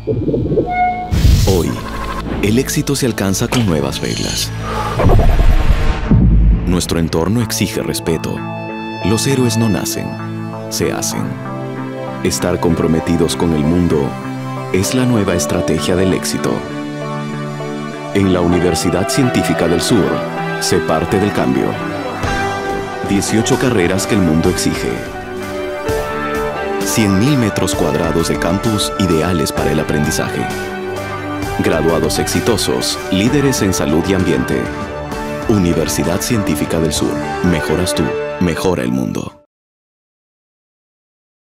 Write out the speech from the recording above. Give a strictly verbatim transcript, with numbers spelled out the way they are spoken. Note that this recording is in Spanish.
Hoy, el éxito se alcanza con nuevas reglas. Nuestro entorno exige respeto. Los héroes no nacen, se hacen. Estar comprometidos con el mundo es la nueva estrategia del éxito. En la Universidad Científica del Sur se parte del cambio. dieciocho carreras que el mundo exige. cien mil metros cuadrados de campus ideales para el aprendizaje. Graduados exitosos, líderes en salud y ambiente. Universidad Científica del Sur. Mejoras tú, mejora el mundo.